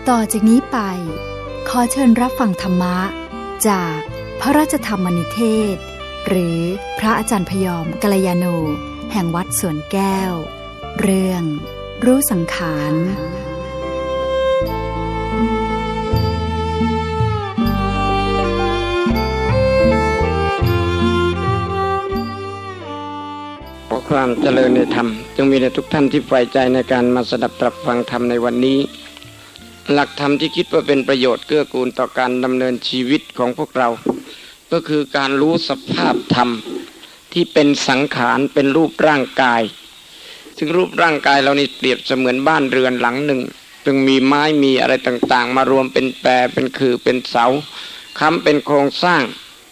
ต่อจากนี้ไปขอเชิญรับฟังธรรมะจากพระราชธรรมนิเทศหรือพระอาจารย์พยอมกัลยาโนแห่งวัดสวนแก้วเรื่องรู้สังขารความเจริญในธรรมจงมีแด่ทุกท่านที่ใฝ่ใจในการมาสดับตรับฟังธรรมในวันนี้หลักธรรมที่คิดว่าเป็นประโยชน์เกื้อกูลต่อการดำเนินชีวิตของพวกเราก็คือการรู้สภาพธรรมที่เป็นสังขารเป็นรูปร่างกายซึ่งรูปร่างกายเรานี่เปรียบเสมือนบ้านเรือนหลังหนึ่งซึ่งมีไม้มีอะไรต่างๆมารวมเป็นแปรเป็นคือเป็นเสาค้ำเป็นโครงสร้าง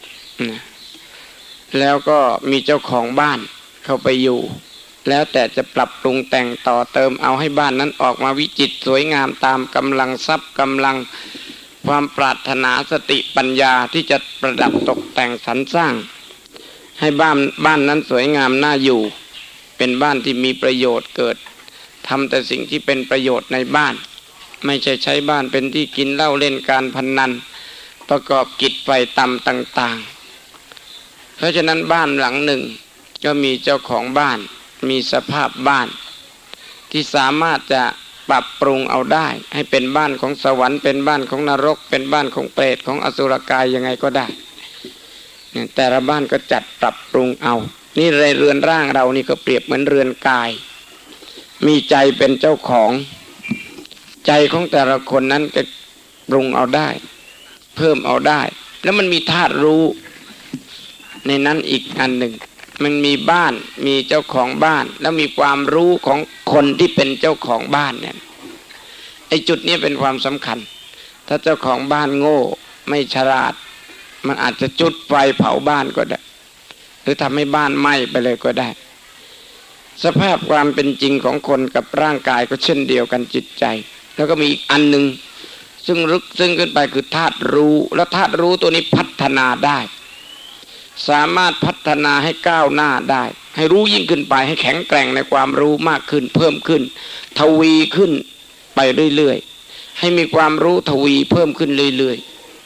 แล้วก็มีเจ้าของบ้านเข้าไปอยู่แล้วแต่จะปรับปรุงแต่งต่อเติมเอาให้บ้านนั้นออกมาวิจิตรสวยงามตามกำลังทรัพย์กำลังความปรารถนาสติปัญญาที่จะประดับตกแต่งสรรสร้างให้บ้านนั้นสวยงามน่าอยู่เป็นบ้านที่มีประโยชน์เกิดทำแต่สิ่งที่เป็นประโยชน์ในบ้านไม่ใช่ใช้บ้านเป็นที่กินเหล้าเล่นการพนันประกอบกิจไฟต่ำต่างๆเพราะฉะนั้นบ้านหลังหนึ่งก็มีเจ้าของบ้านมีสภาพบ้านที่สามารถจะปรับปรุงเอาได้ให้เป็นบ้านของสวรรค์เป็นบ้านของนรกเป็นบ้านของเปรตของอสุรกายยังไงก็ได้แต่ละบ้านก็จัดปรับปรุงเอานี่ในเรือนร่างเรานี่ก็เปรียบเหมือนเรือนกายมีใจเป็นเจ้าของใจของแต่ละคนนั้นก็ปรุงเอาได้เพิ่มเอาได้แล้วมันมีธาตุรู้ในนั้นอีกอันหนึ่งมันมีบ้านมีเจ้าของบ้านแล้วมีความรู้ของคนที่เป็นเจ้าของบ้านเนี่ยไอ้จุดนี้เป็นความสำคัญถ้าเจ้าของบ้านโง่ไม่ฉลาดมันอาจจะจุดไฟเผาบ้านก็ได้หรือทำให้บ้านไหม้ไปเลยก็ได้สภาพความเป็นจริงของคนกับร่างกายก็เช่นเดียวกันจิตใจแล้วก็มีอีกอันหนึ่งซึ่งลึกซึ้งขึ้นไปคือธาตุรู้แล้วธาตุรู้ตัวนี้พัฒนาได้สามารถพัฒนาให้ก้าวหน้าได้ให้รู้ยิ่งขึ้นไปให้แข็งแกร่งในความรู้มากขึ้นเพิ่มขึ้นทวีขึ้นไปเรื่อยๆให้มีความรู้ทวีเพิ่มขึ้นเรื่อย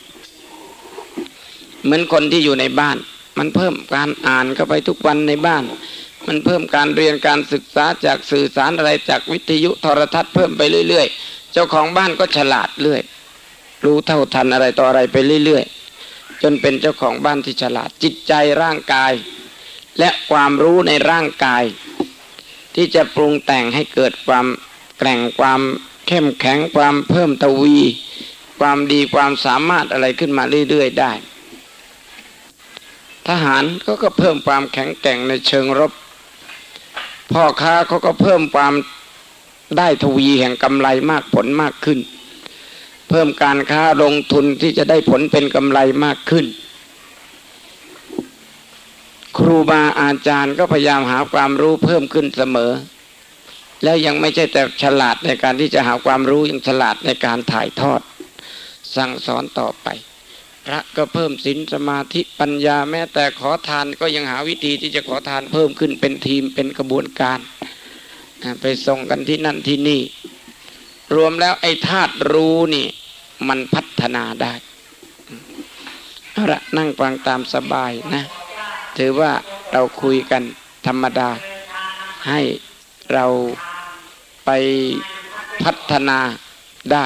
ๆเหมือนคนที่อยู่ในบ้านมันเพิ่มการอ่านเข้าไปทุกวันในบ้านมันเพิ่มการเรียนการศึกษาจากสื่อสารอะไรจากวิทยุโทรทัศน์เพิ่มไปเรื่อยๆเจ้าของบ้านก็ฉลาดเรื่อยรู้เท่าทันอะไรต่ออะไรไปเรื่อยๆจนเป็นเจ้าของบ้านที่ฉลาดจิตใจร่างกายและความรู้ในร่างกายที่จะปรุงแต่งให้เกิดความแกร่งความเข้มแข็งความเพิ่มทวีความดีความสามารถอะไรขึ้นมาเรื่อยๆได้ทหารก็เพิ่มความแข็งแกร่งในเชิงรบพ่อค้าเขาก็เพิ่มความได้ทวีแห่งกำไรมากผลมากขึ้นเพิ่มการค้าลงทุนที่จะได้ผลเป็นกำไรมากขึ้นครูบาอาจารย์ก็พยายามหาความรู้เพิ่มขึ้นเสมอแล้วยังไม่ใช่แต่ฉลาดในการที่จะหาความรู้ยังฉลาดในการถ่ายทอดสั่งสอนต่อไปพระก็เพิ่มศีลสมาธิปัญญาแม้แต่ขอทานก็ยังหาวิธีที่จะขอทานเพิ่มขึ้นเป็นทีมเป็นกระบวนการไปส่งกันที่นั่นที่นี่รวมแล้วไอ้ธาตุรู้นี่มันพัฒนาได้เอาละนั่งฟังตามสบายนะถือว่าเราคุยกันธรรมดาให้เราไปพัฒนาได้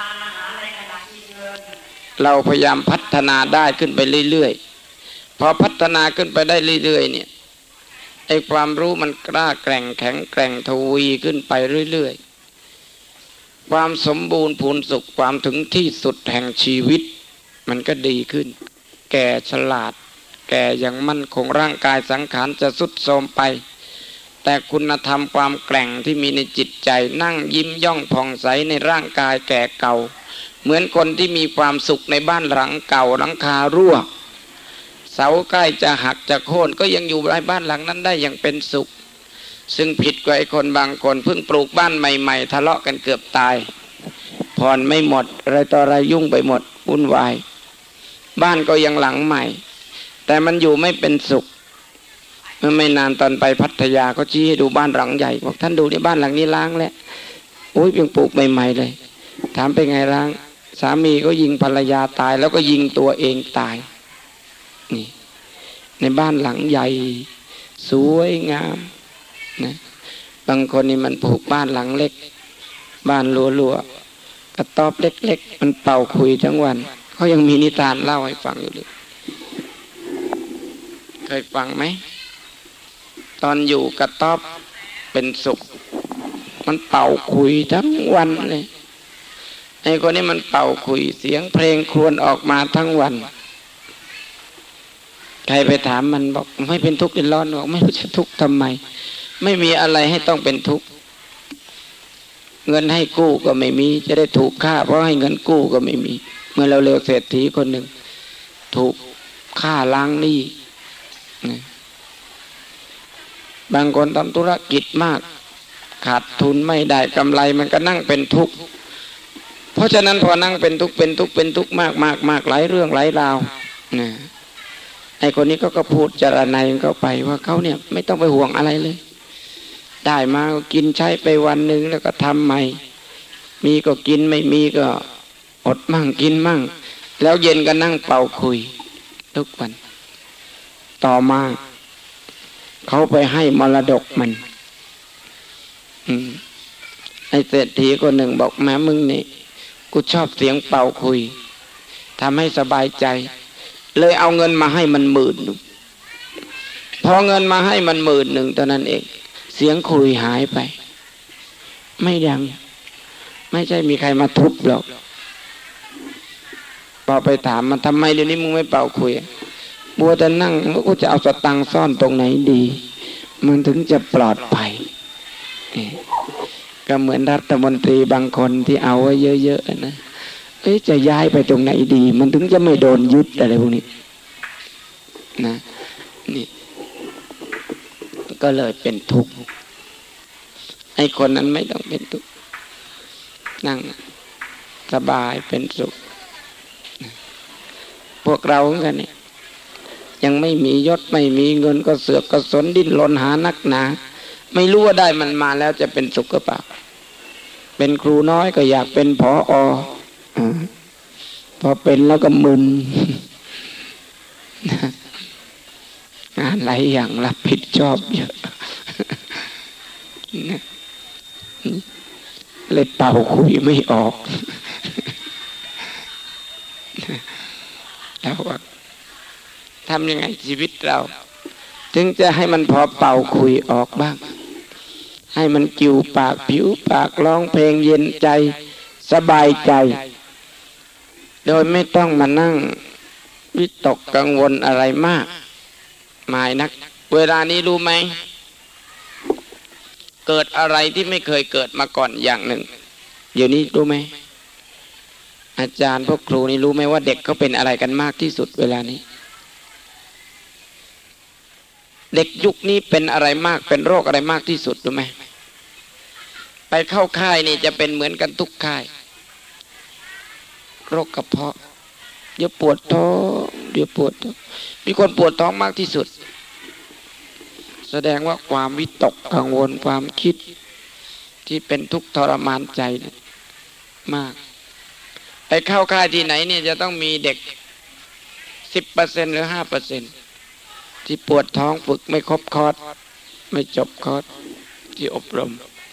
เราพยายามพัฒนาได้ขึ้นไปเรื่อยๆพอพัฒนาขึ้นไปได้เรื่อยๆเนี่ยไอ้ความรู้มันกล้าแกร่งแข็งแกร่งทวีขึ้นไปเรื่อยๆความสมบูรณ์พูนสุขความถึงที่สุดแห่งชีวิตมันก็ดีขึ้นแก่ฉลาดแก่อย่างมั่นคงร่างกายสังขารจะทรุดโทรมไปแต่คุณธรรมความแกร่งที่มีในจิตใจนั่งยิ้มย่องผ่องใสในร่างกายแก่เก่าเหมือนคนที่มีความสุขในบ้านหลังเก่าหลังคารั่วเสาใกล้จะหักจะโค่นก็ยังอยู่ในบ้านหลังนั้นได้อย่างเป็นสุขซึ่งผิดกว่าไอ้คนบางคนเพิ่งปลูกบ้านใหม่ๆทะเลาะกันเกือบตายผ่อนไม่หมดอะไรต่ออะไรยุ่งไปหมดวุ่นวายบ้านก็ยังหลังใหม่แต่มันอยู่ไม่เป็นสุขเมื่อไม่นานตอนไปพัทยาเขาชี้ให้ดูบ้านหลังใหญ่บอกท่านดูนี่บ้านหลังนี้ล้างแล้วโอ้ยยังปลูกใหม่ๆเลยถามเป็นไงล้างสามีก็ยิงภรรยาตายแล้วก็ยิงตัวเองตายนี่ในบ้านหลังใหญ่สวยงามนะบางคนนี่มันปลูกบ้านหลังเล็กบ้านลัวๆกระต๊อบเล็กๆมันเป่าคุยทั้งวันเขายังมีนิทานเล่าให้ฟังอยู่เลยเคยฟังไหมตอนอยู่กระต๊อบเป็นสุขมันเป่าคุยทั้งวันเลยไอ้คนนี้มันเป่าคุยเสียงเพลงครวญออกมาทั้งวันใครไปถามมันบอกไม่เป็นทุกข์เป็นร้อนบอกไม่รู้จะทุกข์ทำไมไม่มีอะไรให้ต้องเป็นทุกข์เงินให้กู้ก็ไม่มีจะได้ถูกฆ่าเพราะให้เงินกู้ก็ไม่มีเมื่อเราเร็วเศรษฐีคนหนึ่งถูกฆ่าล้างหนี้บางคนทำธุรกิจมากขาดทุนไม่ได้กำไรมันก็นั่งเป็นทุกข์เพราะฉะนั้นพอนั่งเป็นทุกข์มากหลายเรื่องหลายราวนะไอ้คนนี้ก็พูดจารณัยเข้าไปว่าเขาเนี่ยไม่ต้องไปห่วงอะไรเลยได้มาก็กินใช้ไปวันหนึ่งแล้วก็ทำใหม่มีก็กินไม่มีก็อดมั่งกินมั่งแล้วเย็นก็นั่งเป่าคุยทุกวันต่อมาเขาไปให้มรดกมันไอ้เศรษฐีคนหนึ่งบอกแม่มึงนี่กูชอบเสียงเป่าคุยทำให้สบายใจเลยเอาเงินมาให้มัน10,000พอเงินมาให้มัน10,000ตอนนั้นเองเสียงคุยหายไปไม่ดังไม่ใช่มีใครมาทุบหรอกพอไปถามมันทำไมเดี๋ยวนี้มึงไม่เป่าคุยบัวแต่นั่งแล้วก็จะเอาสตังค์ซ่อนตรงไหนดีมันถึงจะปลอดภัยก็เหมือนรัฐมนตรีบางคนที่เอาไว้เยอะๆนะจะย้ายไปตรงไหนดีมันถึงจะไม่โดนยึดอะไรพวกนี้นะนี่ก็เลยเป็นทุกข์ไอ้คนนั้นไม่ต้องเป็นทุกข์นั่งสบายเป็นสุขพวกเราเหมือนกันเนี่ยยังไม่มียศไม่มีเงินก็เสือกก็สนดิ้นรนหานักหนาไม่รู้ว่าได้มันมาแล้วจะเป็นสุขหรือเปล่าเป็นครูน้อยก็อยากเป็นผอ.พอเป็นแล้วก็มึนงานหลายอย่างรับผิดชอบเยอะเลยเป่าคุยไม่ออกแล้วว่าทำยังไงชีวิตเราถึงจะให้มันพอเป่าคุยออกบ้างให้มันจิวปากผิวปากร้องเพลงเย็นใจสบายใจโดยไม่ต้องมานั่งวิตกกังวลอะไรมากมายนักเวลานี้รู้ไหมเกิดอะไรที่ไม่เคยเกิดมาก่อนอย่างหนึ่งเดี๋ยวนี้รู้ไหมอาจารย์พวกครูนี่รู้ไหมว่าเด็กเขาเป็นอะไรกันมากที่สุดเวลานี้เด็กยุคนี้เป็นอะไรมากเป็นโรคอะไรมากที่สุดรู้ไหมไปเข้าค่ายนี่จะเป็นเหมือนกันทุกค่ายโรคกระเพาะเดี๋ยวปวดท้องเดี๋ยวปวดท้องมีคนปวดท้องมากที่สุดแสดงว่าความวิตกกังวลความคิดที่เป็นทุกข์ทรมานใจมากไปเข้าค่ายที่ไหนเนี่ยจะต้องมีเด็ก 10% หรือ 5% ที่ปวดท้องฝึกไม่ครบคอร์สไม่จบคอร์สที่อบรม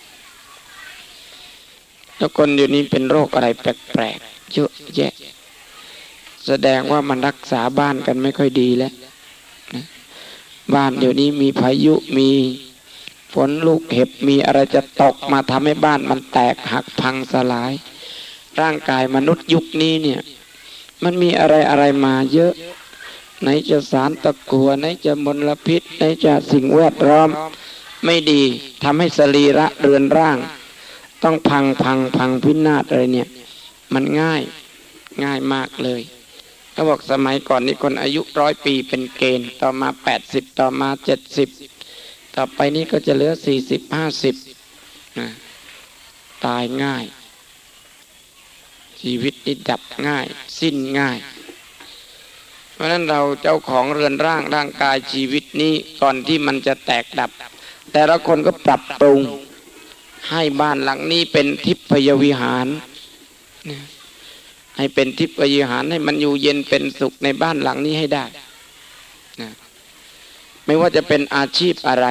แล้วคนเดี๋ยวนี้เป็นโรคอะไรแปลกๆเยอะแยะแสดงว่ามันรักษาบ้านกันไม่ค่อยดีแล้วนะบ้านเดี๋ยวนี้มีพายุมีฝนลูกเห็บมีอะไรจะตกมาทำให้บ้านมันแตกหักพังสลายร่างกายมนุษย์ยุคนี้เนี่ยมันมีอะไรมาเยอะไหนจะสารตะกั่วไหนจะมลพิษไหนจะสิ่งแวดล้อมไม่ดีทำให้สรีระเรือนร่างต้องพังพินาศอะไรเนี่ยมันง่ายมากเลยเขาบอกสมัยก่อนนี่คนอายุ100 ปีเป็นเกณฑ์ต่อมา80ต่อมา70ต่อไปนี้ก็จะเหลือ40-50ตายง่ายชีวิตนี่ดับง่ายสิ้นง่ายเพราะฉะนั้นเราเจ้าของเรือนร่างกายชีวิตนี้ก่อนที่มันจะแตกดับแต่ละคนก็ปรับปรุงให้บ้านหลังนี้เป็นทิพยวิหารให้เป็นทิพยวิหารให้มันอยู่เย็นเป็นสุขในบ้านหลังนี้ให้ได้นะไม่ว่าจะเป็นอาชีพอะไร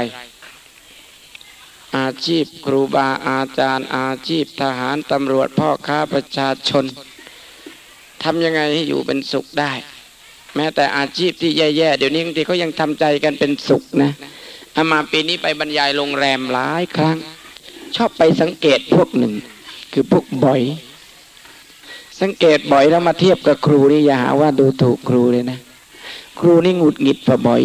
อาชีพครูบาอาจารย์อาชีพทหารตำรวจพ่อค้าประชาชนทำยังไงให้อยู่เป็นสุขได้แม้แต่อาชีพที่แย่ๆเดี๋ยวนี้บางทีเขายังทำใจกันเป็นสุขนะอามาปีนี้ไปบรรยายโรงแรมหลายครั้งชอบไปสังเกตพวกหนึ่งคือพวกบ่อยสังเกตบ่อยแล้วมาเทียบกับครูนี่อย่าหาว่าดูถูกครูเลยนะครูนี่หงุดหงิดกว่าบ่อย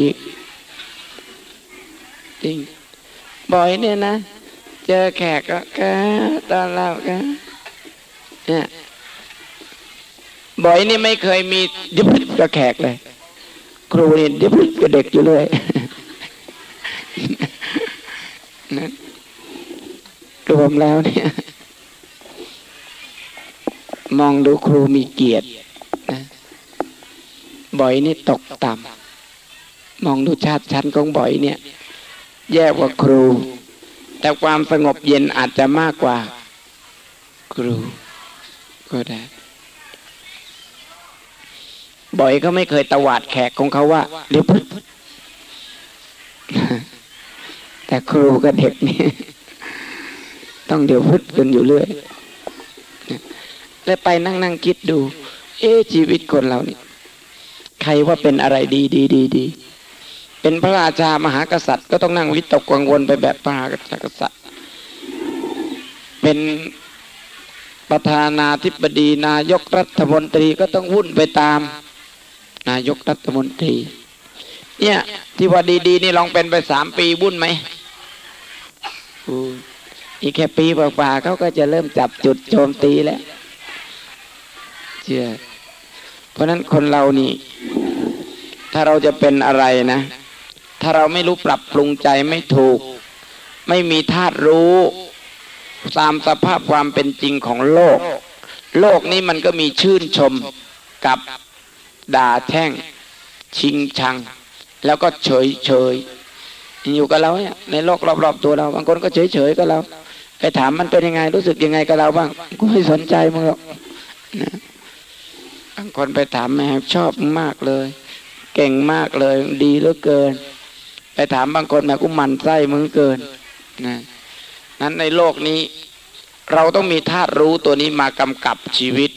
จริงบ่อยเนี่ยนะเจอแขกก็แกตอนเราแกเนี่ยบ่อยนี่ไม่เคยมีดิบกับแขกเลยครูนี่ดิบกับเด็กอยู่เลยนะรวมแล้วเนี่ยมองดูครูมีเกียรตินะบ่อยนี่ตกต่ำมองดูชาติชั้นของบ่อยเนี่ยแย่กว่าครูแต่ความสงบเย็นอาจจะมากกว่าครูก็ได้บ่อยก็ไม่เคยตวาดแขกของเขาว่าเดี๋ยวพึ่งแต่ครูกับเด็กนี่ต้องเดี๋ยวพึ่งกันอยู่เรื่อยแล้วไปนั่งคิดดูชีวิตคนเรานี่ใครว่าเป็นอะไรดีเป็นพระราชามหากษัตริย์ก็ต้องนั่งวิตกกังวลไปแบบพระมหากษัตริย์เป็นประธานาธิบดีนายกรัฐมนตรีก็ต้องวุ่นไปตามนายกรัฐมนตรีเนี่ยที่ว่าดีๆนี่ลองเป็นไป3 ปีวุ่นไหมอีกแค่ปีกว่าๆเขาก็จะเริ่มจับจุดโจมตีแล้วเชื่อเพราะนั้นคนเรานี่ถ้าเราจะเป็นอะไรนะถ้าเราไม่รู้ปรับปรุงใจไม่ถูกไม่มีธาตุรู้ตามสภาพความเป็นจริงของโลกนี้มันก็มีชื่นชมกับด่าแช่งชิงชังแล้วก็เฉยอยู่กับเราเนี่ยในโลกรอบๆตัวเราบางคนก็เฉยกับเราไปถามมันเป็นยังไงรู้สึกยังไงกับเราบ้างกูไม่สนใจมึงหรอกนะบางคนไปถามแม่ชอบมากเลยเก่งมากเลยดีเหลือเกินไปถามบางคนแม่กูหมั่นไส้มึงเกินนะนั้นในโลกนี้เราต้องมีธาตุรู้ตัวนี้มากำกับชีวิต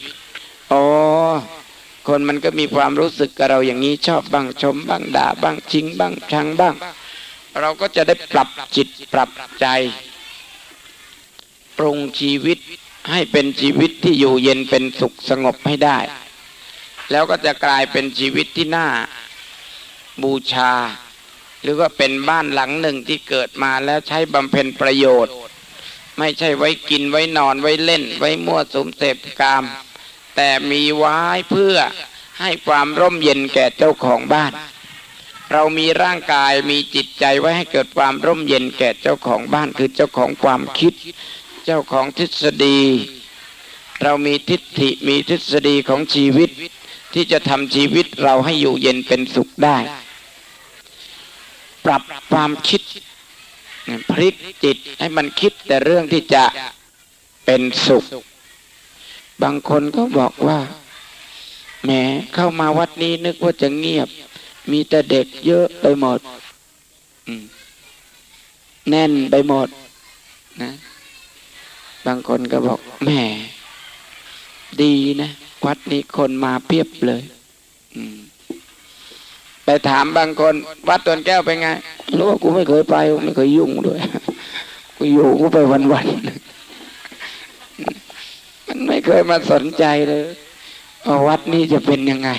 คนมันก็มีความรู้สึกกับเราอย่างนี้ชอบบ้างชมบ้างด่าบ้างชิงบ้างชังบ้างเราก็จะได้ปรับจิตปรับใจปรุงชีวิตให้เป็นชีวิตที่อยู่เย็นเป็นสุขสงบให้ได้แล้วก็จะกลายเป็นชีวิตที่น่าบูชาหรือว่าเป็นบ้านหลังหนึ่งที่เกิดมาแล้วใช้บำเพ็ญประโยชน์ไม่ใช่ไว้กินไว้นอนไว้เล่นไว้มั่วสุมเสพกามแต่มีไว้เพื่อให้ความร่มเย็นแก่เจ้าของบ้านเรามีร่างกายมีจิตใจไว้ให้เกิดความร่มเย็นแก่เจ้าของบ้านคือเจ้าของความคิดเจ้าของทฤษฎีเรามีทิฏฐิมีทฤษฎีของชีวิตที่จะทำชีวิตเราให้อยู่เย็นเป็นสุขได้ปรับความคิดพลิกจิตให้มันคิดแต่เรื่องที่จะเป็นสุขบางคนก็บอกว่าแหมเข้ามาวัดนี้นึกว่าจะเงียบมีแต่เด็กเยอะไปหมดแน่นไปหมดนะบางคนก็บอกแหมดีนะวัดนี้คนมาเพียบเลยไปถามบางคนวัดตนแก้วเป็นไงรู้ว่ากูไม่เคยไปไม่เคยยุ่งด้วยกูอยู่กูไปวันๆมันไม่เคยมาสนใจเลยวัดนี้จะเป็นยังไง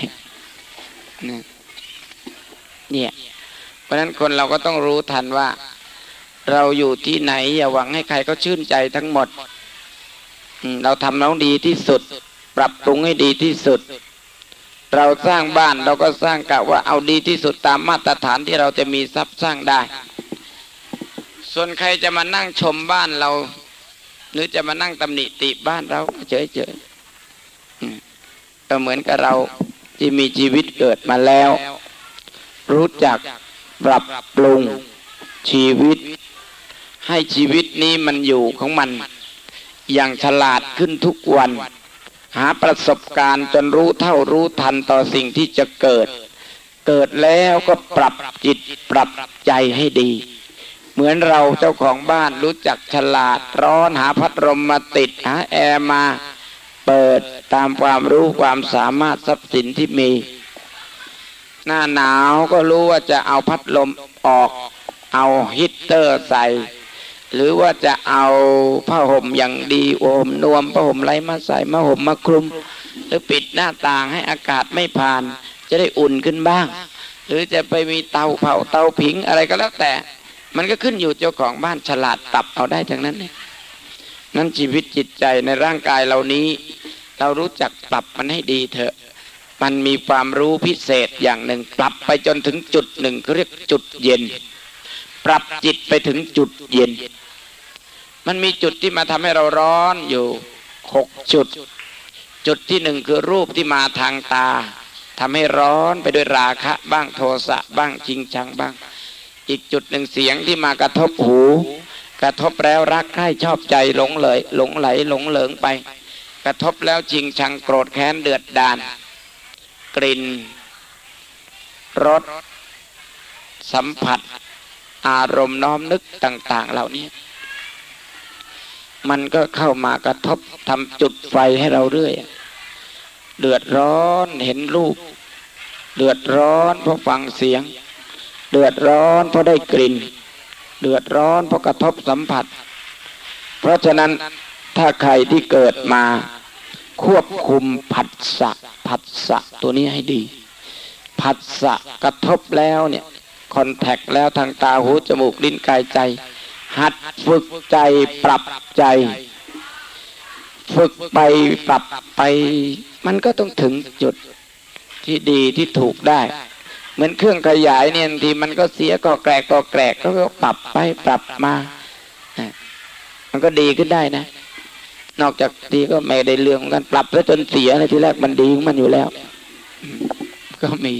เนี่ยเพราะฉะนั้นคนเราก็ต้องรู้ทันว่าเราอยู่ที่ไหนอย่าหวังให้ใครก็ชื่นใจทั้งหมดเราทำน้องดีที่สุดปรับปรุงให้ดีที่สุดเราสร้างบ้านเราก็สร้างกะว่าเอาดีที่สุดตามมาตรฐานที่เราจะมีทรัพย์สร้างได้ส่วนใครจะมานั่งชมบ้านเราหรือจะมานั่งตำหนิติบ้านเราเฉยๆก็เหมือนกับเราที่มีชีวิตเกิดมาแล้วรู้จักปรับปรุงชีวิตให้ชีวิตนี้มันอยู่ของมันอย่างฉลาดขึ้นทุกวันหาประสบการณ์จนรู้เท่ารู้ทันต่อสิ่งที่จะเกิดแล้วก็ปรับจิตปรับใจให้ดีเหมือนเราเจ้าของบ้านรู้จักฉลาดร้อนหาพัดลมมาติดหาแอร์มาเปิดตามความรู้ความสามารถทรัพย์สินที่มีหน้าหนาวก็รู้ว่าจะเอาพัดลมออกเอาฮีตเตอร์ใส่หรือว่าจะเอาผ้าห่มอย่างดีโอมนวมผ้าห่มไรมาใส่มาห่มมาคลุมหรือปิดหน้าต่างให้อากาศไม่ผ่านจะได้อุ่นขึ้นบ้างหรือจะไปมีเตาเผาเตาผิงอะไรก็แล้วแต่มันก็ขึ้นอยู่เจ้าของบ้านฉลาดปรับเอาได้ทั้งนั้นเนี่ยนั้นชีวิตจิตใจในร่างกายเหล่านี้เรารู้จักปรับมันให้ดีเถอะมันมีความรู้พิเศษอย่างหนึ่งปรับไปจนถึงจุดหนึ่งเขาเรียกจุดเย็นปรับจิตไปถึงจุดเย็นมันมีจุดที่มาทำให้เราร้อนอยู่6จุดจุดที่หนึ่งคือรูปที่มาทางตาทำให้ร้อนไปด้วยราคะบ้างโทสะบ้างจริงชังบ้างอีกจุดหนึ่งเสียงที่มากระทบหูกระทบแล้วรักใคร่ชอบใจหลงเลยหลงไหลหลงเหลิงไปกระทบแล้วจริงชังโกรธแค้นเดือดดาลกลิ่นรสสัมผัสอารมณ์น้อมนึกต่างๆเหล่านี้มันก็เข้ามากระทบทำจุดไฟให้เราเรื่อยเดือดร้อนเห็นรูปเดือดร้อนเพราะฟังเสียงเดือดร้อนเพราะได้กลิ่นเดือดร้อนเพราะกระทบสัมผัสเพราะฉะนั้นถ้าใครที่เกิดมาควบคุมผัสสะตัวนี้ให้ดีผัสสะกระทบแล้วเนี่ยคอนแทคแล้วทางตาหูจมูกลิ้นกายใจหัดฝึกใจปรับใจฝึกไปปรับไปมันก็ต้องถึงจุดที่ดีที่ถูกได้เหมือนเครื่องขยายเนี่ยบางทีมันก็เสียก็แกรกก็ปรับไปปรับมามันก็ดีขึ้นได้นะนอกจากดีก็ไม่ได้เรื่องกันปรับแล้วจนเสียในที่แรกมันดีของมันอยู่แล้วก็มี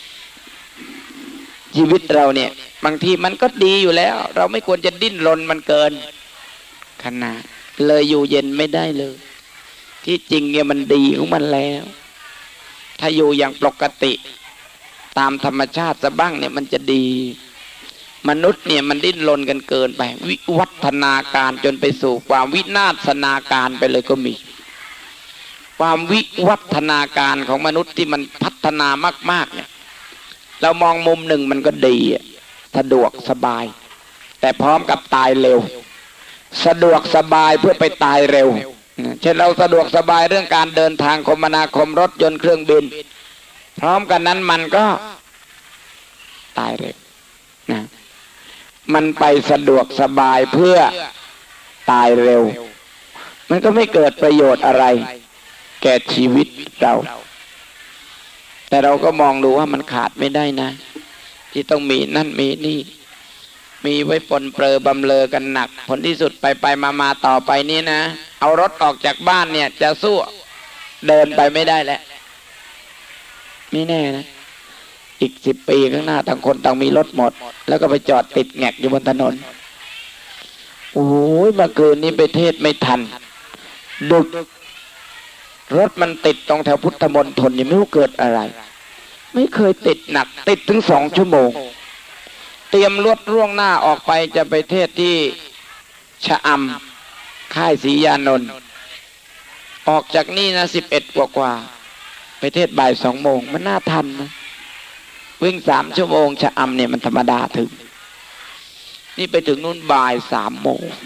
ชีวิตเราเนี่ยบางทีมันก็ดีอยู่แล้วเราไม่ควรจะดิ้นรนมันเกินขนาดเลยอยู่เย็นไม่ได้เลยที่จริงเนี่ยมันดีของมันแล้วถ้าอยู่อย่างปกติตามธรรมชาติซะบ้างเนี่ยมันจะดีมนุษย์เนี่ยมันดิ้นรนกันเกินไปวิวัฒนาการจนไปสู่ความวินาศนาการไปเลยก็มีความวิวัฒนาการของมนุษย์ที่มันพัฒนามากๆเนี่ยเรามองมุมหนึ่งมันก็ดีสะดวกสบายแต่พร้อมกับตายเร็วสะดวกสบายเพื่อไปตายเร็วเช่นเราสะดวกสบายเรื่องการเดินทางคมนาคมรถยนต์เครื่องบินพร้อมกันนั้นมันก็ตายเร็วนะมันไปสะดวกสบายเพื่อตายเร็วมันก็ไม่เกิดประโยชน์อะไรแก่ชีวิตเราแต่เราก็มองดูว่ามันขาดไม่ได้นะที่ต้องมีนั่นมีนี่มีไว้ปนเปื้อบำเรอกันหนักผลที่สุดไปมาต่อไปนี้นะเอารถออกจากบ้านเนี่ยจะสู้เดินไปไม่ได้แล้วไม่แน่นะอีก10 ปีข้างหน้าต่างคนต่างมีรถหมดแล้วก็ไปจอดติดแงกอยู่บนถนนโอ้ยเมื่อคืนนี้ไปเทศไม่ทันดึกรถมันติดตรงแถวพุทธมณฑลยังไม่รู้เกิดอะไรไม่เคยติดหนักติดถึง2 ชั่วโมงเตรียมรถล่วงหน้าออกไปจะไปเทศที่ชะอำค่ายศรียานนท์ออกจากนี่นะ11 กว่าไปเทศบ่าย2 โมงมันน่าทันนะวิ่ง3 ชั่วโมงชะอำเนี่ยมันธรรมดาถึงนี่ไปถึงนู่นบ่าย3 โมง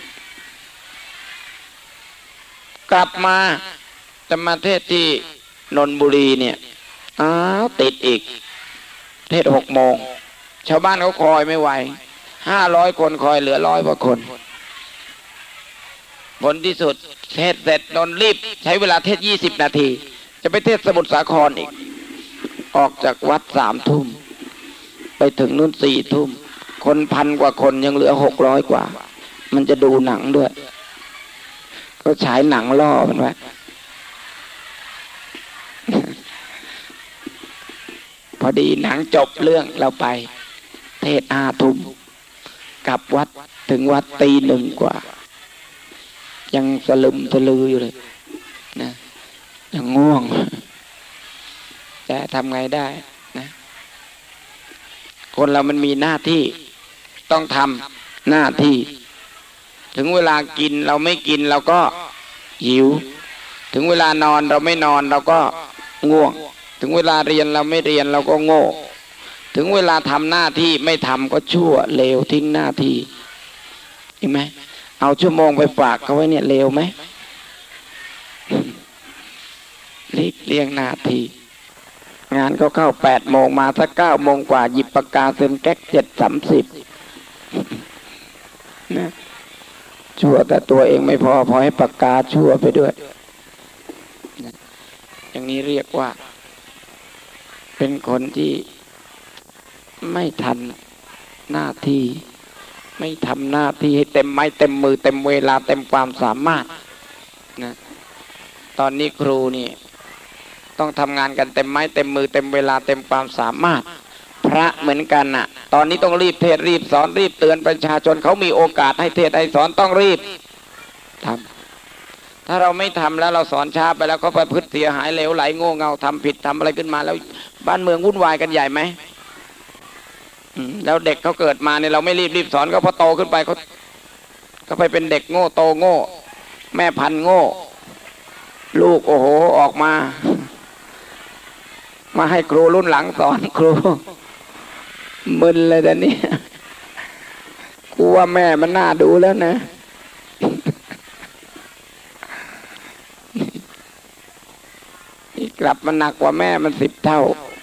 กลับมาจะมาเทศที่นนทบุรีเนี่ยติดอีกเทศ6 โมงชาวบ้านเขาคอยไม่ไหว500 คนคอยเหลือ100 กว่าคนผลที่สุดเทศเสร็จนนรีบใช้เวลาเทศ20 นาทีจะไปเทศสมุทรสาครอีกออกจากวัด3 ทุ่มไปถึงนู่น4 ทุ่มคน1,000 กว่าคนยังเหลือ600 กว่ามันจะดูหนังด้วยก็ฉายหนังล่อมันไว้พอดีหนังจบเรื่องเราไปเทศ5 ทุ่มกลับวัดถึงวัดตี 1 กว่ายังสลึมสลืออยู่เลยนะยังง่วงแต่ทำไงได้นะคนเรามันมีหน้าที่ต้องทำหน้าที่ถึงเวลากินเราไม่กินเราก็หิวถึงเวลานอนเราไม่นอนเราก็ง่วงถึงเวลาเรียนเราไม่เรียนเราก็โง่ถึงเวลาทำหน้าที่ไม่ทำก็ชั่วเลวทิ้งหน้าที่เห็นไหมเอาชั่วโมงไปฝากเขาไว้เนี่ยเลวไหมรีบเลี้ยงหน้าที่งานก็เข้า8 โมงมาสัก9 โมงกว่าหยิบปากกาเซ็นแก๊ก7:30นะชั่วแต่ตัวเองไม่พอให้ปากกาชั่วไปด้วยนะอย่างนี้เรียกว่าเป็นคนที่ไม่ทันหน้าที่ไม่ทำหน้าที่ให้เต็มไม้เต็มมือเต็มเวลาเต็มความสามารถนะตอนนี้ครูนี่ต้องทำงานกันเต็มไม้เต็มมือเต็มเวลาเต็มความสามารถพระเหมือนกันน่ะตอนนี้ต้องรีบเทศรีบสอนรีบเตือนประชาชนเขามีโอกาสให้เทศให้สอนต้องรีบทำถ้าเราไม่ทำแล้วเราสอนช้าไปแล้วเขาประพฤติเสียหายเหลวไหลโง่เง่าทำผิดทำอะไรขึ้นมาแล้วบ้านเมืองวุ่นวายกันใหญ่ไหมแล้วเด็กเขาเกิดมาเนี่ยเราไม่รีบสอนเขาพอโตขึ้นไปเขาไปเป็นเด็กโง่โตโง่แม่พันธุ์โง่ลูกโอ้โหออกมาให้ครูรุ่นหลังสอนครูมึนเลยแต่นี้กูว่าแม่มันน่าดูแล้วนะนี่กลับมันหนักกว่าแม่มัน10 เท่า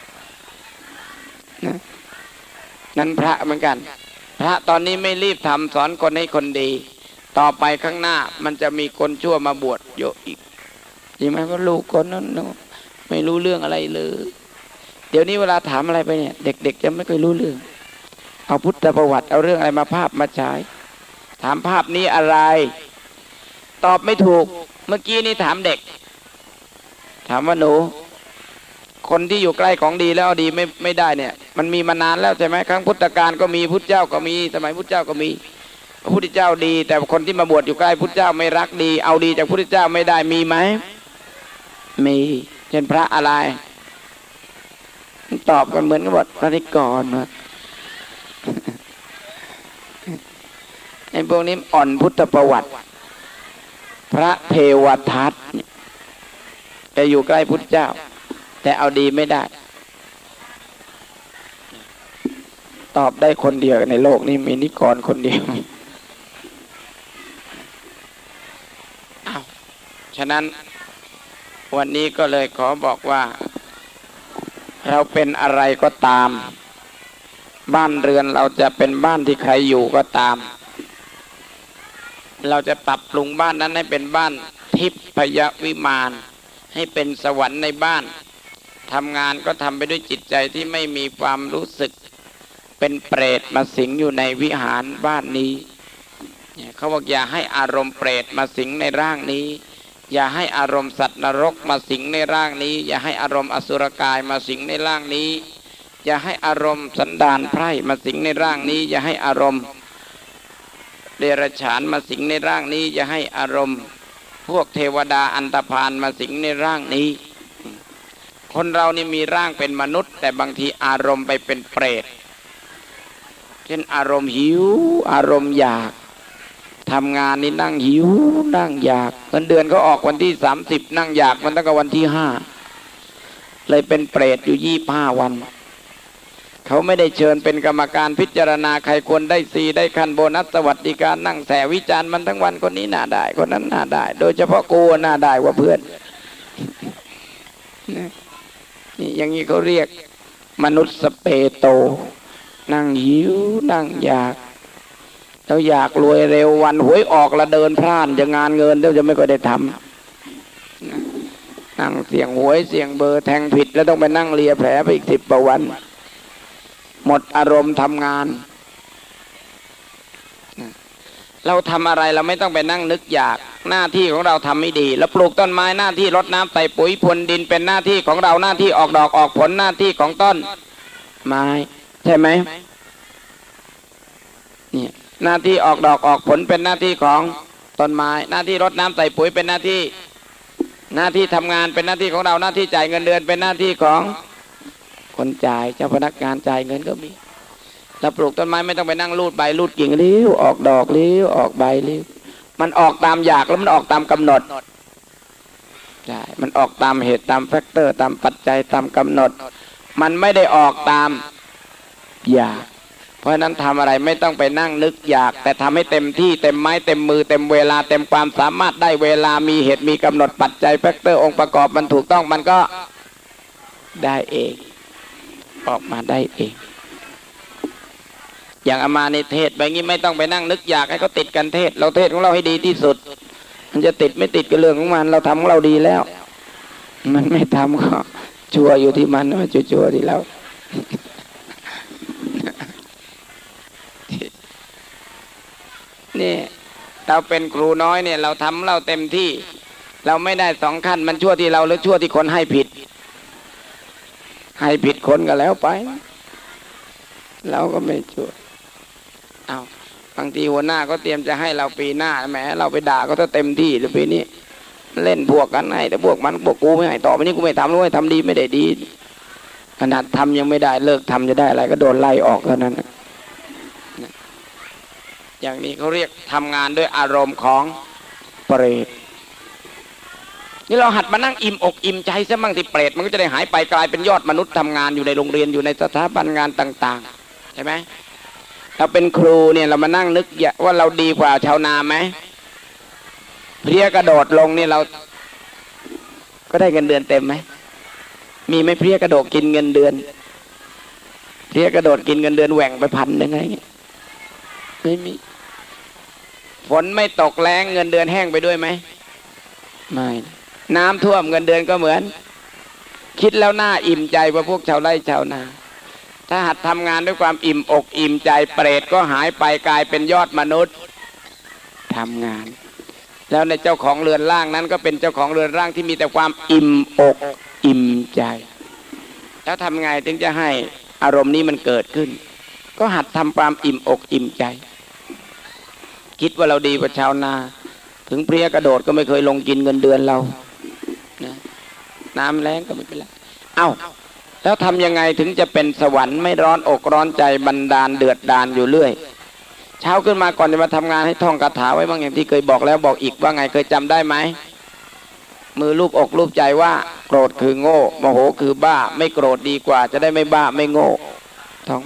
นะนั้นพระเหมือนกันพระตอนนี้ไม่รีบทำสอนคนให้คนดีต่อไปข้างหน้ามันจะมีคนชั่วมาบวชเยอะอีกจริงไหมว่าลูกคนนั้นไม่รู้เรื่องอะไรเลยเดี๋ยวนี้เวลาถามอะไรไปเนี่ยเด็กๆจะไม่เคยรู้เรื่องเอาพุทธประวัติเอาเรื่องอะไรมาภาพมาฉายถามภาพนี้อะไรตอบไม่ถูกเมื่อกี้นี้ถามเด็กถามว่าหนูคนที่อยู่ใกล้ของดีแล้วดีไม่ได้เนี่ยมันมีมานานแล้วใช่ไหมครั้งพุทธกาลก็มีพุทธเจ้าก็มีสมัยพุทธเจ้าก็มีพระพุทธเจ้าดีแต่คนที่มาบวชอยู่ใกล้พุทธเจ้าไม่รักดีเอาดีจากพุทธเจ้าไม่ได้มีไหมมีเช่นพระอะไรตอบกันเหมือนกับว่าพระนิกรนะไอ้พวกนี้อ่อนพุทธประวัติพระเทวทัตจะอยู่ใกล้พุทธเจ้าแต่เอาดีไม่ได้ตอบได้คนเดียวในโลกนี้มีนิกรคนเดียวฉะนั้นวันนี้ก็เลยขอบอกว่าเราเป็นอะไรก็ตามบ้านเรือนเราจะเป็นบ้านที่ใครอยู่ก็ตามเราจะปรับปรุงบ้านนั้นให้เป็นบ้านทิพยวิมานให้เป็นสวรรค์ในบ้านทำงานก็ทำไปด้วยจิตใจที่ไม่มีความรู้สึกเป็นเปรตมาสิงอยู่ในวิหารบ้านนี้เขาบอกอย่าให้อารมณ์เปรตมาสิงในร่างนี้อย่าให้อารมณ์สัตว์นรกมาสิงในร่างนี้อย่าให้อารมณ์อสุรกายมาสิงในร่างนี้อย่าให้อารมณ์สันดานไพร่มาสิงในร่างนี้อย่าให้อารมณ์เดรัจฉานมาสิงในร่างนี้อย่าให้อารมณ์พวกเทวดาอันธพาลมาสิงในร่างนี้คนเรานี่มีร่างเป็นมนุษย์แต่บางทีอารมณ์ไปเป็นเปรตเช่นอารมณ์หิวอารมณ์อยากทำงานนี่นั่งหิวนั่งอยากเงินเดือนเขาออกวันที่30นั่งอยากมันตั้งแต่วันที่5เลยเป็นเปรตอยู่25 วันเขาไม่ได้เชิญเป็นกรรมการพิจารณาใครควรได้4ได้ขั้นโบนัสสวัสดิการนั่งแสวิจารณ์มันทั้งวันคนนี้น่าได้คนนั้นน่าได้โดยเฉพาะกูน่าได้กว่าเพื่อนนี่อย่างนี้เขาเรียกมนุษย์สเปโตนั่งหิวนั่งอยากเราอยากรวยเร็ววันหวยออกแล้วเดินพล่านจะงานเงินเดี๋ยวจะไม่ค่อยได้ทำนั่งเสี่ยงหวยเสี่ยงเบอร์แทงผิดแล้วต้องไปนั่งเลียแผลไปอีก10 กว่าวันหมดอารมณ์ทำงานเราทำอะไรเราไม่ต้องไปนั่งนึกอยากหน้าที่ของเราทำไม่ดีแล้วปลูกต้นไม้หน้าที่รดน้ำใส่ปุ๋ยพรวนดินเป็นหน้าที่ของเราหน้าที่ออกดอกออกผลหน้าที่ของต้นไม้ใช่ไหมนี่หน้าที่ออกดอกออกผลเป็นหน้าที่ของต้นไม้หน้าที่รดน้ำใส่ปุ๋ยเป็นหน้าที่หน้าที่ทำงานเป็นหน้าที่ของเราหน้าที่จ่ายเงินเดือนเป็นหน้าที่ของคนจ่ายเจ้าพนักงานจ่ายเงินก็มีเราปลูกต้นไม้ไม่ต้องไปนั่งรูดใบรูดกิ่งเลี้ยวออกดอกเลี้ยวออกใบเลี้ยวมันออกตามอยากแล้วมันออกตามกำหนดใช่มันออกตามเหตุตามแฟกเตอร์ตามปัจจัยตามกำหนดมันไม่ได้ออกตามอยากเพราะนั้นทำอะไรไม่ต้องไปนั่งนึกอยากแต่ทำให้เต็มที่เต็มไม้เต็มมือเต็มเวลาเต็มความสามารถได้เวลามีเหตุมีกำหนดปัจจัยแฟกเตอร์องค์ประกอบมันถูกต้องมันก็ได้เองออกมาได้เองอย่างอามาในเทศไปงี้ไม่ต้องไปนั่งนึกอยากให้เขาติดกันเทศเราเทศของเราให้ดีที่สุดมันจะติดไม่ติดก็เรื่องของมันเราทำของเราดีแล้วมันไม่ทำก็ชัวอยู่ที่มันว่าชัวที่เรานี่เราเป็นครูน้อยเนี่ยเราทำเราเต็มที่เราไม่ได้สองขั้นมันชั่วที่เราหรือชั่วที่คนให้ผิดคนก็แล้วไปเราก็ไม่ชั่วเอาบางทีหัวหน้าก็เตรียมจะให้เราปีหน้าแหมเราไปด่าก็จะเต็มที่หรือปีนี้เล่นพวกกันให้แต่พวกมันพวกกูไม่ให้ต่อไปนี้กูไม่ทำด้วยทำดีไม่ได้ดีขนาดทำยังไม่ได้เลิกทำจะได้อะไรก็โดนไล่ออกเท่านั้นอย่างนี้เขาเรียกทำงานด้วยอารมณ์ของเปรตนี่เราหัดมานั่งอิ่มอกอิ่มใจซะมั่งที่เปรตมันก็จะได้หายไปกลายเป็นยอดมนุษย์ทำงานอยู่ในโรงเรียนอยู่ในสถาบันงานต่างๆใช่ไหมเราเป็นครูเนี่ยเรามานั่งนึกว่าเราดีกว่าชาวนาไหมเพลี้ยกระโดดลงนี่เราก็ได้เงินเดือนเต็มไหมมีไหมเพลี้ยกระโดดกินเงินเดือนเพลี้ยกระโดดกินเงินเดือนแหว่งไป1,000ยังไงไม่มีฝนไม่ตกแล้งเงินเดือนแห้งไปด้วยไหมไม่น้ำท่วมเงินเดือนก็เหมือนคิดแล้วน่าอิ่มใจว่าพวกชาวไร่ชาวนาถ้าหัดทำงานด้วยความอิ่มอกอิ่มใจเปรตก็หายไปกลายเป็นยอดมนุษย์ทำงานแล้วในเจ้าของเรือนร่างนั้นก็เป็นเจ้าของเรือนร่างที่มีแต่ความอิ่มอกอิ่มใจแล้วทำไงถึงจะให้อารมณ์นี้มันเกิดขึ้นก็หัดทำความอิ่มอกอิ่มใจคิดว่าเราดีกว่าชาวนาถึงเพลี้ยกระโดดก็ไม่เคยลงกินเงินเดือนเรานะน้ำแล้งก็ไม่เป็นไรเอ้าแล้วทำยังไงถึงจะเป็นสวรรค์ไม่ร้อนอกร้อนใจบันดาลเดือดดาลอยู่เรื่อยเช้าขึ้นมาก่อนจะมาทำงานให้ท่องคาถาไว้บ้างอย่างที่เคยบอกแล้วบอกอีกว่าไงเคยจำได้ไหมมือลูบอกลูบใจว่าโกรธคือโง่โมโหคือบ้าไม่โกรธดีกว่าจะได้ไม่บ้าไม่โง่ท่อง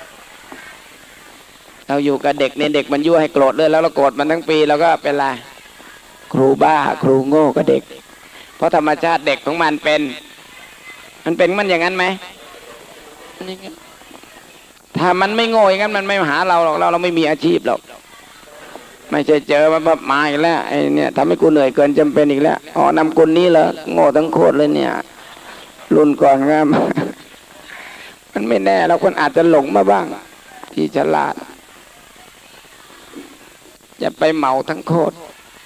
เราอยู่กับเด็กเนี่ยเด็กมันยั่วให้โกรธเลยแล้วเราโกรธมันทั้งปีเราก็เป็นไรครูบ้าครูโง่กับเด็กเพราะธรรมชาติเด็กของมันเป็นมันอย่างนั้นไหมถ้ามันไม่โง่อย่างนั้นมันไม่มาหาเราหรอกเราไม่มีอาชีพหรอกไม่ใช่เจอมาอีกแล้วไอ้เนี่ยทำให้กูเหนื่อยเกินจำเป็นอีกแล้วอ๋อนำกุลนี้เหรอโง่ทั้งโคตรเลยเนี่ยรุ่นก่อนงามมันไม่แน่เราคนอาจจะหลงมาบ้างที่ฉลาดอย่าไปเหมาทั้งโคตร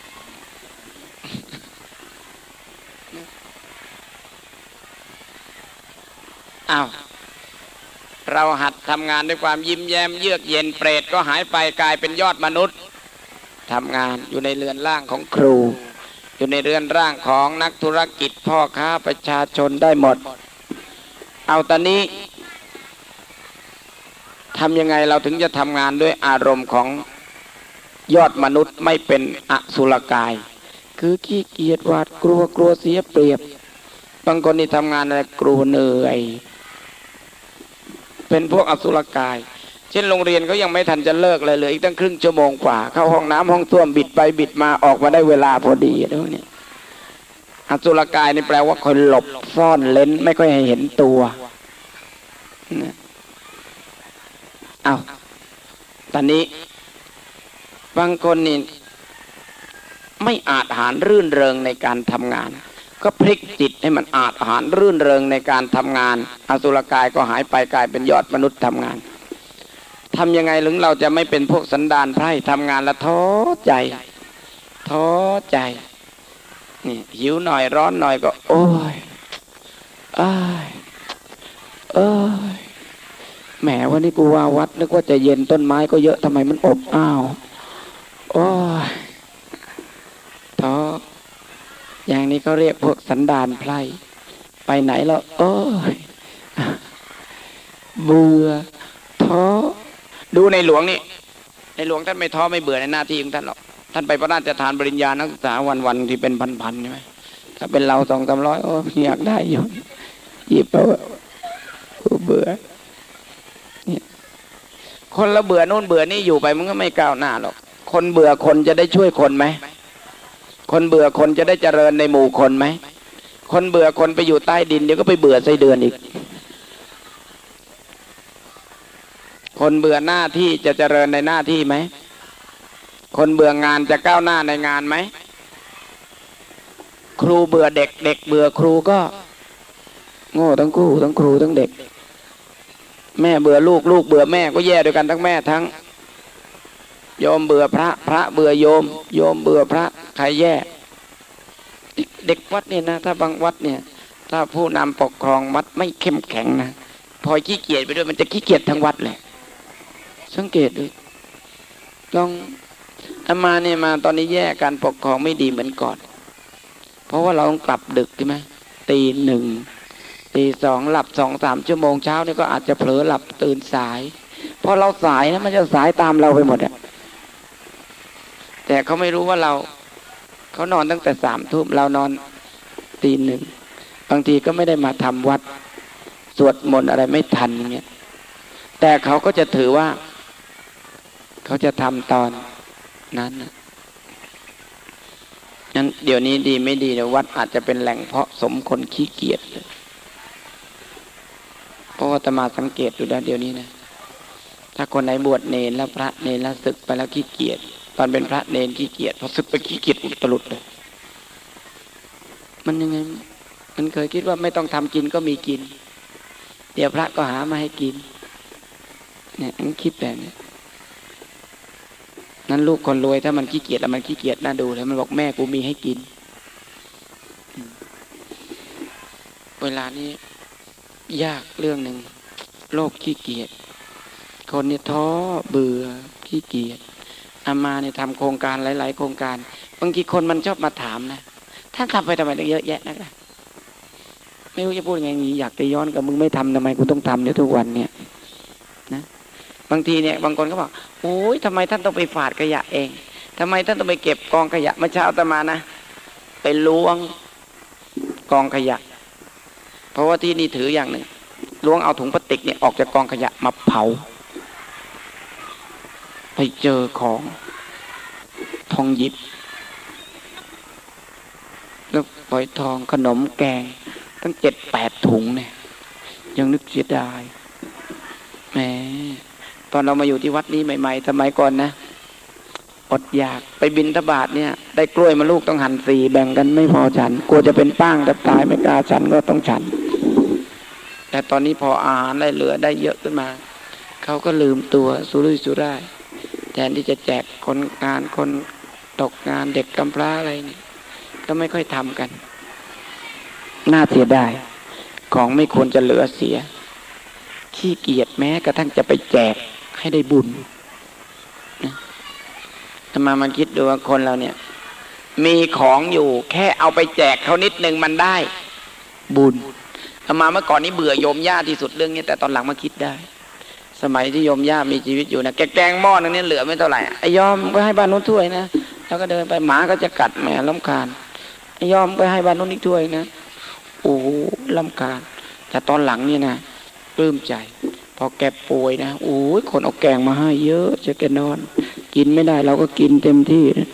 อ้าวเราหัดทำงานด้วยความยิ้มแย้มเยือกเย็นเปรตก็หายไปกลายเป็นยอดมนุษย์ทำงานอยู่ในเรือนร่างของครูอยู่ในเรือนร่างของนักธุรกิจพ่อค้าประชาชนได้หมดเอาตอนนี้ทำยังไงเราถึงจะทำงานด้วยอารมณ์ของยอดมนุษย์ไม่เป็นอสุรกายคือขี้เกียจหวาดกลัวเสียเปรียบบางคนนี่ทำงานอะไรกลัวเหนื่อยเป็นพวกอสุรกายเช่นโรงเรียนเขายังไม่ทันจะเลิกเลยเหลืออีกตั้งครึ่งชั่วโมงกว่าเข้าห้องน้ำห้องส้วมบิดไปบิดมาออกมาได้เวลาพอดีด้วยเนี่ยอสุรกายนี่แปลว่าคนหลบซ่อนเล้นไม่ค่อยให้เห็นตัวเอาตอนนี้บางคนนี่ไม่อาจหาญรื่นเริงในการทำงานก็พลิกจิตให้มันอาจหาญรื่นเริงในการทำงานอสุรกายก็หายไปกลายเป็นยอดมนุษย์ทำงานทำยังไงถึงเราจะไม่เป็นพวกสันดานไพร่ทำงานแล้วท้อใจนี่หิวหน่อยร้อนหน่อยก็โอ้ยแหมวันนี้กูว่าวัดนึกว่าจะเย็นต้นไม้ก็เยอะทำไมมันอบอ้าวโอ้ยท้ออย่างนี้นี้เขาเรียกพวกสันดานไพร่ไปไหนแล้วโอ้ยเบื่อท้อดูในหลวงนี่ในหลวงท่านไม่ท้อไม่เบื่อในหน้าที่ของท่านหรอกท่านไปพระราชทานปริญญานักศึกษาวันที่เป็นพันๆใช่ไหมถ้าเป็นเรา200-300โอ้อยากได้อยู่หยิบเอาเบื่อเนี่ยคนละเบื่อโน่นเบื่อนี่อยู่ไปมันก็ไม่ก้าวหน้าหรอกคนเบื่อคนจะได้ช่วยคนไหมคนเบื่อคนจะได้เจริญในหมู่คนไหมคนเบื่อคนไปอยู่ใต้ดินเดี๋ยวก็ไปเบื่อไส้เดือนอีกคนเบื่อหน้าที่จะเจริญในหน้าที่ไหมคนเบื่องานจะก้าวหน้าในงานไหมครูเบื่อเด็กเด็กเบื่อครูก็โง่ทั้งคู่ทั้งครูทั้งเด็กแม่เบื่อลูกลูกเบื่อแม่ก็แย่ด้วยกันทั้งแม่ทั้งโยมเบื่อพระพระเบื่อโยมโยมเบื่อพระใครแย่เด็กวัดเนี่ยนะถ้าบางวัดเนี่ยถ้าผู้นำปกครองวัดไม่เข้มแข็งนะพอขี้เกียจไปด้วยมันจะขี้เกียจทั้งวัดเลยสังเกตดูลองอามาเนี่ยมาตอนนี้แย่การปกครองไม่ดีเหมือนก่อนเพราะว่าเราต้องกลับดึกใช่ไหมตีหนึ่งตีสองหลับ2-3 ชั่วโมงเช้านี่ก็อาจจะเผลอหลับตื่นสายพอเราสายนะมันจะสายตามเราไปหมดอ่ะแต่เขาไม่รู้ว่าเขานอนตั้งแต่3 ทุ่มเรานอนตีหนึ่งบางทีก็ไม่ได้มาทำวัดสวดมนต์อะไรไม่ทันอย่างเงี้ยแต่เขาก็จะถือว่าเขาจะทำตอนนั้นนะงั้นเดี๋ยวนี้ดีไม่ดีเนี่ยวัดอาจจะเป็นแหล่งเพาะสมคนขี้เกียจเลยเพราะว่าอาตมาสังเกตดูแล้วเดี๋ยวนี้นะถ้าคนไหนบวชเนรแล้วพระเนรแล้วศึกไปแล้วขี้เกียจตอนเป็นพระเนรขี้เกียจพอศึกไปขี้เกียจอุตรุดเลยมันยังไงมันเคยคิดว่าไม่ต้องทำกินก็มีกินเดี๋ยวพระก็หามาให้กินเนี่ยมันคิดแบบนี้นั้นลูกคนรวยถ้ามันขี้เกียจแล้วมันขี้เกียจน่าดูเลยมันบอกแม่กูมีให้กินเวลานี้ยากเรื่องหนึ่งโรคขี้เกียจคนเนี่ยท้อเบื่อขี้เกียจอามาเนี่ยทำโครงการหลายๆโครงการบางทีคนมันชอบมาถามนะท่านทำไปทำไมตั้งเยอะแยะนักล่ะไม่รู้จะพูดไงงี้อยากจะย้อนกับมึงไม่ทำทำไมกูต้องทำเนี่ยทุกวันเนี่ยนะบางทีเนี่ยบางคนก็บอกโอ้ยทำไมท่านต้องไปฝาดขยะเองทำไมท่านต้องไปเก็บกองขยะเมื่อเช้าอาตมานะไปล้วงกองขยะเพราะว่าที่นี่ถืออย่างหนึ่งล้วงเอาถุงพลาสติกเนี่ยออกจากกองขยะมาเผาไปเจอของทองหยิบแล้วฝอยทองขนมแกงตั้ง7-8 ถุงเนี่ยยังนึกเสียดายแหมตอนเรามาอยู่ที่วัดนี้ใหม่ๆสมัยก่อนนะอดอยากไปบิณฑบาตเนี่ยได้กล้วยมาลูกต้องหั่น4แบ่งกันไม่พอฉันกลัวจะเป็นป้างแต่ตายไม่กล้าฉันก็ต้องฉันแต่ตอนนี้พออาหารได้เหลือได้เยอะขึ้นมาเขาก็ลืมตัวสุรุ่ยสุร่ายแทนที่จะแจกคนงานคนตกงานเด็กกำพร้าอะไรนี่ก็ไม่ค่อยทำกันน่าเสียดายของไม่ควรจะเหลือเสียขี้เกียจแม้กระทั่งจะไปแจกให้ได้บุญถ้ามันคิดดูว่าคนเราเนี่ยมีของอยู่แค่เอาไปแจกเขานิดนึงมันได้บุญถ้ามาเมื่อก่อนนี้เบื่อโยมย่าที่สุดเรื่องนี้แต่ตอนหลังมาคิดได้สมัยที่โยมย่ามีชีวิตอยู่นะแกงหม้อนึงเนี่ยเหลือไม่เท่าไหร่ไอ้ยอมก็ให้บ้านนู้นถ้วยนะแล้วก็เดินไปหมาก็จะกัดแหมรำคาญไอ้ยอมก็ให้บ้านนู้นอีกถ้วยนะโอ้รำคาญแต่ตอนหลังนี่นะปลื้มใจพอแกป่วยนะโอ้ยคนเอาแกงมาให้เยอะจะแกนอนกินไม่ได้เราก็กินเต็มที่นะ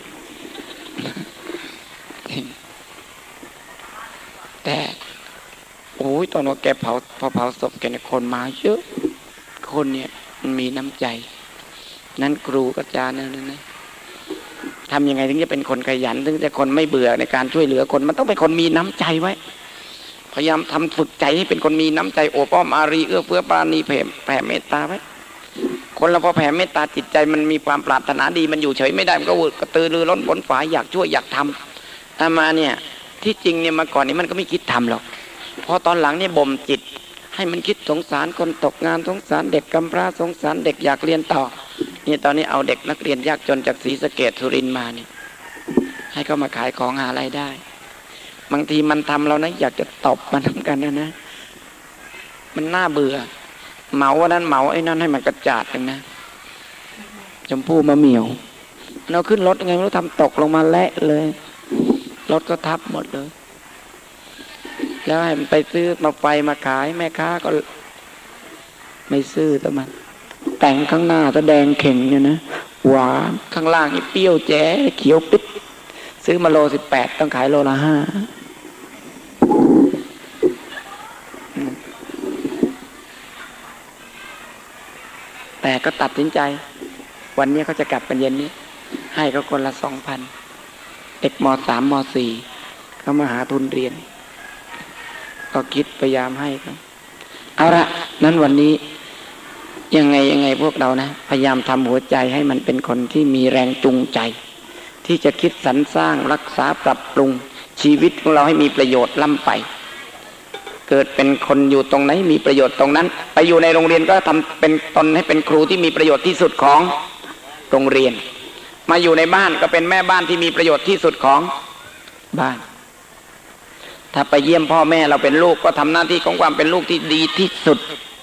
แต่โอ้ยตอนว่าแกพอเผาศพแกเนี่ยคนมาเยอะคนเนี่ยมันมีน้ำใจนั้นครูอาจารย์นะทำยังไงถึงจะเป็นคนขยันถึงจะคนไม่เบื่อในการช่วยเหลือคนมันต้องเป็นคนมีน้ำใจไว้พยายามทำฝึกใจให้เป็นคนมีน้ำใจโอบอ้อมอารีเอื้อเฟื้อปราณีแผ่เมตตาไว้คนเราพอแผ่เมตตาจิตใจมันมีความปรารถนาดีมันอยู่เฉยไม่ได้มันก็กระตือรือร้นฝนฝ่ายอยากช่วยอยากทำอามาเนี่ยที่จริงเนี่ยมาก่อนนี้มันก็ไม่คิดทำหรอกพอตอนหลังเนี่ยบ่มจิตให้มันคิดสงสารคนตกงานสงสารเด็กกำพร้าสงสารเด็กอยากเรียนต่อนี่ตอนนี้เอาเด็กนักเรียนยากจนจากศรีสะเกษสุรินทร์มานี่ให้เขามาขายของหารายได้บางทีมันทำเรานะอยากจะตบมันทำกันนะมันน่าเบื่อเหมาวันนั้นเหมาไอ้นั่นให้มันกระจาดกันนะชมพู่มะเหมี่ยวเราขึ้นรถยังไงไม่รู้ทำตกลงมาเละเลยรถก็ทับหมดเลยแล้วให้มันไปซื้อมาไฟมาขายแม่ค้าก็ไม่ซื้อแต่มันแต่งข้างหน้าก็แดงเข่งเนี่ยนะหวานข้างล่างนี่เปรี้ยวแจ๋เขียวปิดซื้อมาโล18ต้องขายโลละ5แต่ก็ตัดสินใจวันนี้เขาจะกลับกันเย็นนี้ให้เขาคนละ2,000เด็กม.3 ม.4 เขามาหาทุนเรียนก็คิดพยายามให้ครับเอาละนั้นวันนี้ยังไงพวกเรานะพยายามทำหัวใจให้มันเป็นคนที่มีแรงจูงใจที่จะคิดสรรสร้างรักษาปรับปรุงชีวิตของเราให้มีประโยชน์ล้ำไปเกิดเป็นคนอยู่ตรงไหนมีประโยชน์ตรงนั้นไปอยู่ในโรงเรียนก็ทำเป็นตนให้เป็นครูที่มีประโยชน์ที่สุดของโรงเรียนมาอยู่ในบ้านก็เป็นแม่บ้านที่มีประโยชน์ที่สุดของบ้านถ้าไปเยี่ยมพ่อแม่เราเป็นลูกก็ทำหน้าที่ของความเป็นลูกที่ดีที่สุด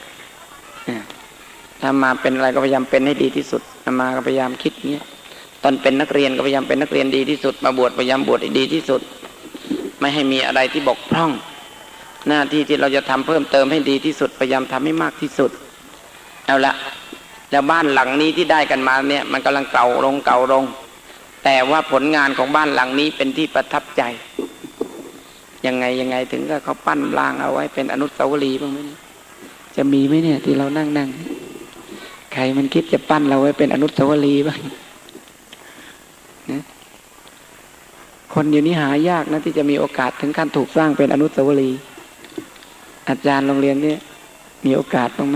ถ้ามาเป็นอะไรก็พยายามเป็นให้ดีที่สุดมาก็พยายามคิดเงี้ยตอนเป็นนักเรียนก็พยายามเป็นนักเรียนดีที่สุดมาบวชพยายามบวชให้ดีที่สุดไม่ให้มีอะไรที่บกพร่องหน้าที่ที่เราจะทำเพิ่มเติมให้ดีที่สุดพยายามทำให้มากที่สุดเอาละแล้วบ้านหลังนี้ที่ได้กันมาเนี่ยมันกำลังเก่าลงแต่ว่าผลงานของบ้านหลังนี้เป็นที่ประทับใจยังไงถึงก็เขาปั้นร่างเอาไว้เป็นอนุสาวรีย์บ้างไหมจะมีไหมเนี่ยที่เรานั่งใครมันคิดจะปั้นเราไว้เป็นอนุสาวรีย์บ้างนะคนอยู่นี้หายากนะที่จะมีโอกาสถึงขั้นถูกสร้างเป็นอนุสาวรีย์อาจารย์โรงเรียนนี้มีโอกาสบ้างไหม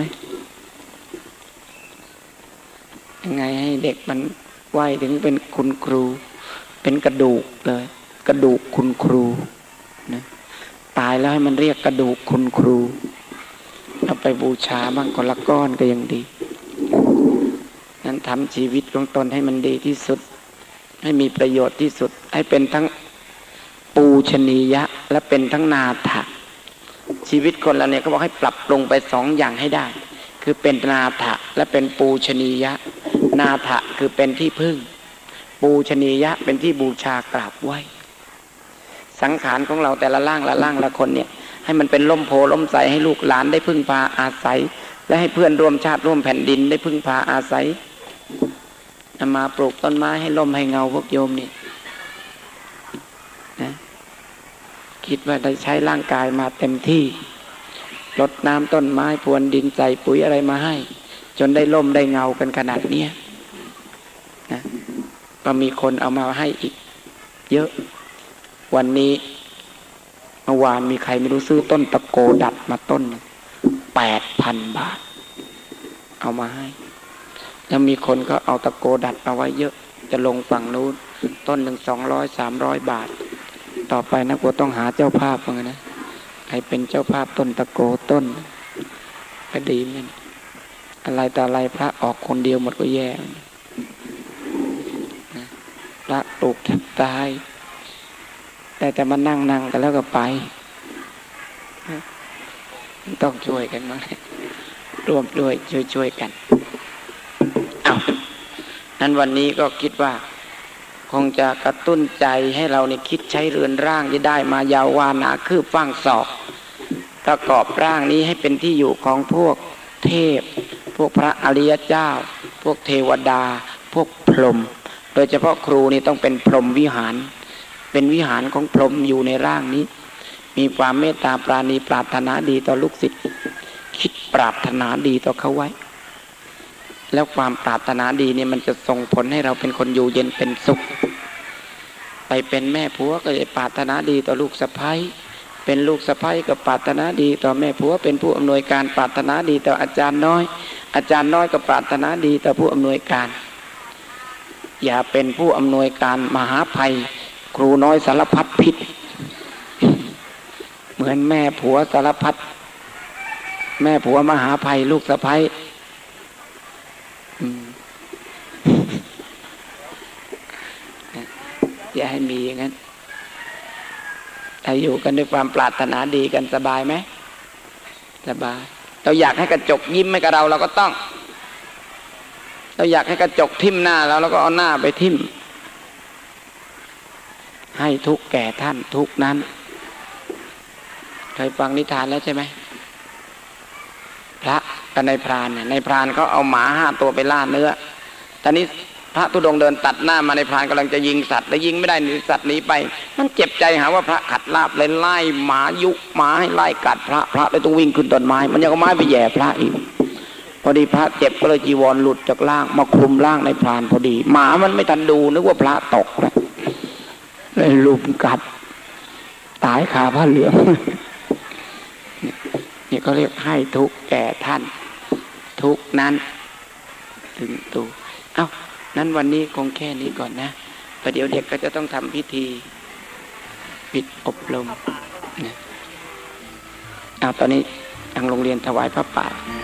ยังไงให้เด็กมันไหวถึงเป็นคุณครูเป็นกระดูกเลยกระดูกคุณครูนะตายแล้วให้มันเรียกกระดูกคุณครูเอาไปบูชาบ้างคนละก้อนก็ยังดีนั้นทำชีวิตของตนให้มันดีที่สุดให้มีประโยชน์ที่สุดให้เป็นทั้งปูชนียะและเป็นทั้งนาถะชีวิตคนเราเนี่ยเขาบอกให้ปรับปรุงไป2อย่างให้ได้คือเป็นนาถะและเป็นปูชนียะนาถะคือเป็นที่พึ่งปูชนียะเป็นที่บูชากราบไหว้สังขารของเราแต่ละร่างละคนเนี่ยให้มันเป็นร่มโพล่มใสให้ลูกหลานได้พึ่งพาอาศัยและให้เพื่อนร่วมชาติร่วมแผ่นดินได้พึ่งพาอาศัยมาปลูกต้นไม้ให้ร่มให้เงาพวกโยมนี่นะคิดว่าได้ใช้ร่างกายมาเต็มที่รดน้ำต้นไม้พรวนดินใส่ปุ๋ยอะไรมาให้จนได้ร่มได้เงากันขนาดนี้นะก็มีคนเอามาให้อีกเยอะวันนี้เมื่อวานมีใครไม่รู้ซื้อต้นตะโกดัดมาต้น 8,000 บาทเอามาให้แล้วมีคนก็เอาตะโกดัดเอาไว้เยอะจะลงฝั่งนู้นต้นหนึ่ง200-300 บาทต่อไปนะกูต้องหาเจ้าภาพเหมือนกันนะใครเป็นเจ้าภาพต้นตะโกต้นก็ดีเหมือนอะไรแต่อะไรพระออกคนเดียวหมดก็แย่นะพระปลูกแทบตายแต่มานั่งกันแล้วก็ไปต้องช่วยกันมั้งร่วมด้วยช่วยกันเอานั้นวันนี้ก็คิดว่าคงจะกระตุ้นใจให้เราเนี่ยคิดใช้เรือนร่างที่ได้มายาววานาคืบฟั่งศอกประกอบร่างนี้ให้เป็นที่อยู่ของพวกเทพพวกพระอริยเจ้าพวกเทวดาพวกพรหมโดยเฉพาะครูนี่ต้องเป็นพรหมวิหารเป็นวิหารของพรหมอยู่ในร่างนี้มีความเมตตาปราณีปรารถนาดีต่อลูกศิษย์คิดปรารถนาดีต่อเขาไว้แล้วความปรารถนาดีเนี่ยมันจะส่งผลให้เราเป็นคนอยู่เย็นเป็นสุขไปเป็นแม่ผัวก็จะปรารถนาดีต่อลูกสะใภ้เป็นลูกสะใภ้ก็ปรารถนาดีต่อแม่ผัวเป็นผู้อำนวยการปรารถนาดีต่ออาจารย์น้อยอาจารย์น้อยก็ปรารถนาดีต่อผู้อำนวยการอย่าเป็นผู้อำนวยการมหาภัยครูน้อยสารพัดพิษเหมือนแม่ผัวสารพัดแม่ผัวมหาภัยลูกสะใภ้อย่าให้มีอย่างนั้นถ้าอยู่กันด้วยความปรารถนาดีกันสบายไหมสบายเราอยากให้กระจกยิ้มให้กับเราก็ต้องเราอยากให้กระจกทิ่มหน้าเราก็เอาหน้าไปทิ่มให้ทุกข์แก่ท่านทุกข์นั้นเคยฟังนิทานแล้วใช่ไหมพระกับนายพรานเนี่ยนายพรานเขาเอาหมา5 ตัวไปล่าเนื้อตอนนี้พระธุดงค์เดินตัดหน้ามานายพรานกำลังจะยิงสัตว์แล้วยิงไม่ได้สัตว์หนีไปมันเจ็บใจหาว่าพระขัดลาบเลยไล่หมายุหมาให้ไล่กัดพระเลยต้องวิ่งขึ้นต้นไม้มันยังเอาไม้ไปแย่พระอีกพอดีพระเจ็บก็เลยจีวรหลุดจากล่างมาคลุมล่างนายพรานพอดีหมามันไม่ทันดูนึกว่าพระตกเลยลุมกัดตายคาผ้าเหลืองนี่ก็เรียกให้ทุกข์แก่ท่านทุกข์นั้นถึงตัวนั้นวันนี้คงแค่นี้ก่อนนะประเดี๋ยวเด็กก็จะต้องทำพิธีปิดอบรมตอนนี้ทางโรงเรียนถวายพระป่า